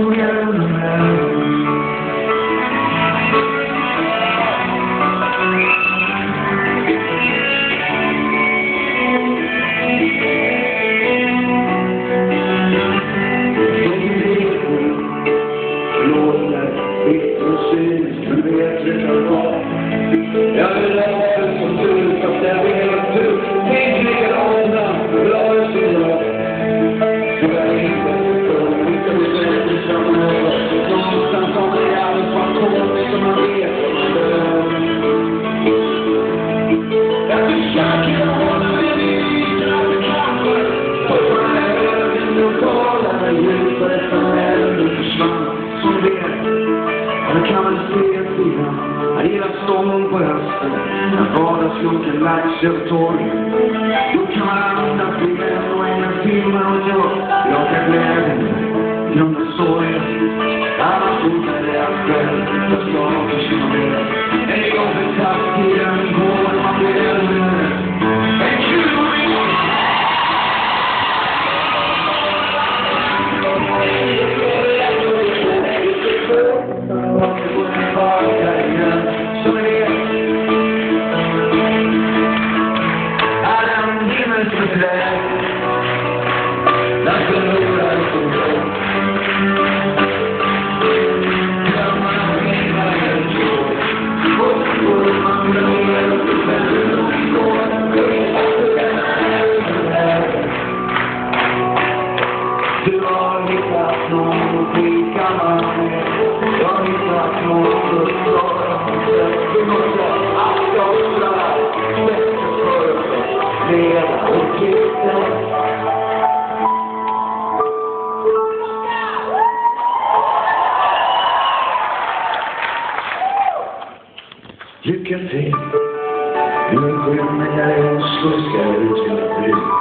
Jag gillar stången på hösten, när vardagslucken lagts över torgen. Då kan man andas i vän och ägna timmar och jobb. Jag kan glädjen, glömma sorgen. Annars funkar det jag själv, jag ska försvinna med. En gång för tiden går när man blir äldre. En kul! Du har hittat någon och skicka mig. Jag har hittat någon och klara. Du måste allt jag klarar. Bättre för oss. Leda och titta. Lycka till. Du är skymning här i Oslo. Ska ut till ett bygg.